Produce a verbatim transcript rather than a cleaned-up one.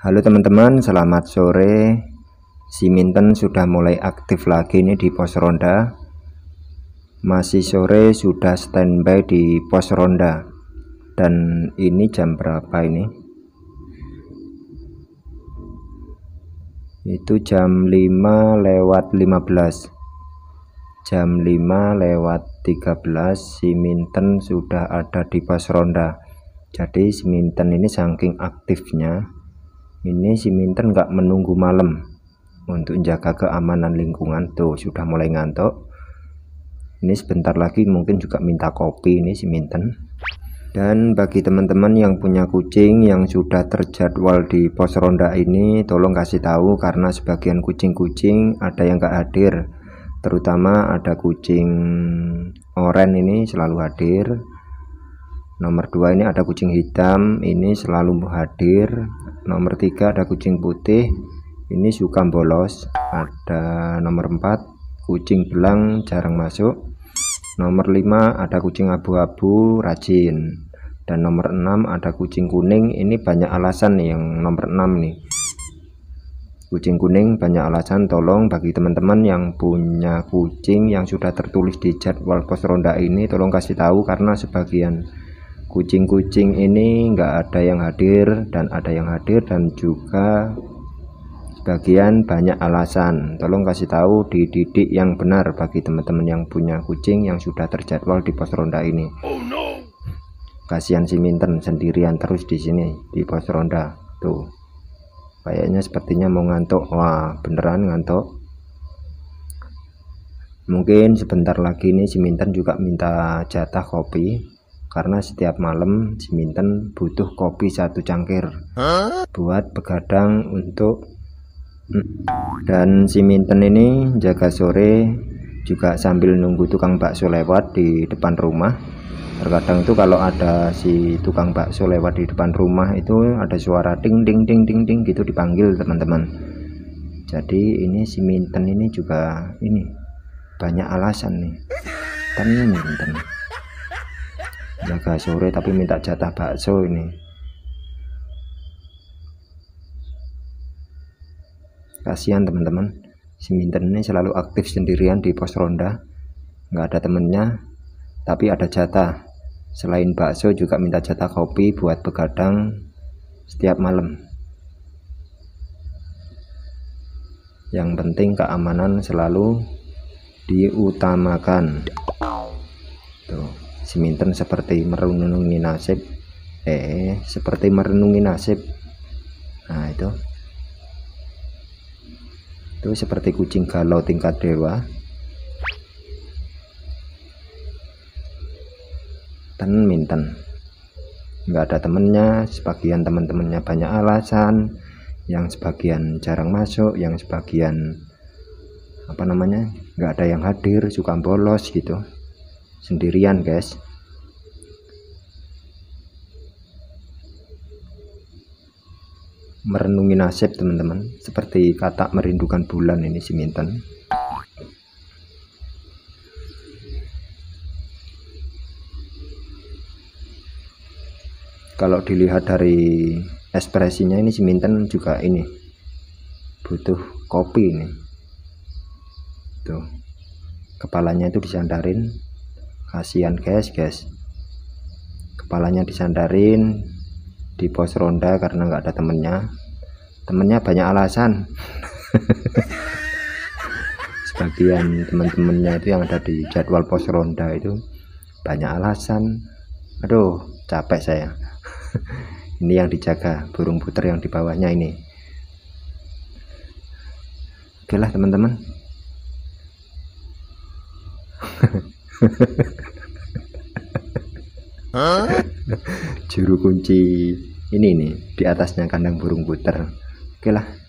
Halo teman-teman, selamat sore. Si Minten sudah mulai aktif lagi nih di pos ronda. Masih sore sudah standby di pos ronda. Dan ini jam berapa ini? Itu jam lima lewat lima belas. Jam lima lewat tiga belas si Minten sudah ada di pos ronda. Jadi si Minten ini saking aktifnya, ini si Minten nggak menunggu malam untuk menjaga keamanan lingkungan. Tuh sudah mulai ngantuk. Ini sebentar lagi mungkin juga minta kopi ini si Minten. Dan bagi teman-teman yang punya kucing yang sudah terjadwal di pos ronda ini, tolong kasih tahu, karena sebagian kucing-kucing ada yang nggak hadir. Terutama ada kucing oranye ini selalu hadir. Nomor dua ini ada kucing hitam, ini selalu hadir. Nomor tiga ada kucing putih, ini suka bolos. Ada nomor empat kucing belang, jarang masuk. Nomor lima ada kucing abu-abu, rajin. Dan nomor enam ada kucing kuning, ini banyak alasan nih yang nomor enam nih. Kucing kuning banyak alasan. Tolong bagi teman-teman yang punya kucing yang sudah tertulis di jadwal pos ronda ini, tolong kasih tahu, karena sebagian kucing-kucing ini nggak ada yang hadir dan ada yang hadir, dan juga sebagian banyak alasan. Tolong kasih tahu, dididik yang benar bagi teman-teman yang punya kucing yang sudah terjadwal di pos ronda ini. Oh, no. Kasihan si Minten sendirian terus di sini di pos ronda. Tuh kayaknya sepertinya mau ngantuk. Wah, beneran ngantuk. Mungkin sebentar lagi nih si Minten juga minta jatah kopi, karena setiap malam si Minten butuh kopi satu cangkir huh? buat begadang untuk. Dan si Minten ini jaga sore juga sambil nunggu tukang bakso lewat di depan rumah. Terkadang itu kalau ada si tukang bakso lewat di depan rumah itu ada suara ding ding ding ding ding gitu, dipanggil teman-teman. Jadi ini si Minten ini juga ini banyak alasan nih. Ten Minten jaga sore tapi minta jatah bakso ini. Kasihan teman-teman, si Minten ini selalu aktif sendirian di pos ronda, nggak ada temennya, tapi ada jatah. Selain bakso juga minta jatah kopi buat begadang setiap malam. Yang penting keamanan selalu diutamakan. Tuh si Minten seperti merenungi nasib, eh seperti merenungi nasib. Nah itu, itu seperti kucing galau tingkat dewa. Ten Minten nggak ada temennya, sebagian teman-temannya banyak alasan, yang sebagian jarang masuk, yang sebagian apa namanya nggak ada yang hadir, suka bolos gitu, sendirian guys. Merenungi nasib teman-teman, seperti kata merindukan bulan ini si Minten. Kalau dilihat dari ekspresinya ini si Minten juga ini butuh kopi ini. Tuh kepalanya itu disandarin, kasihan guys guys kepalanya disandarin di pos ronda karena nggak ada temennya. Temennya banyak alasan. Sebagian teman-temannya itu yang ada di jadwal pos ronda itu banyak alasan. Aduh capek saya. Ini yang dijaga burung puter yang di bawahnya ini. Oke lah teman-teman. Juru kunci ini nih di atasnya kandang burung puter. Oke lah.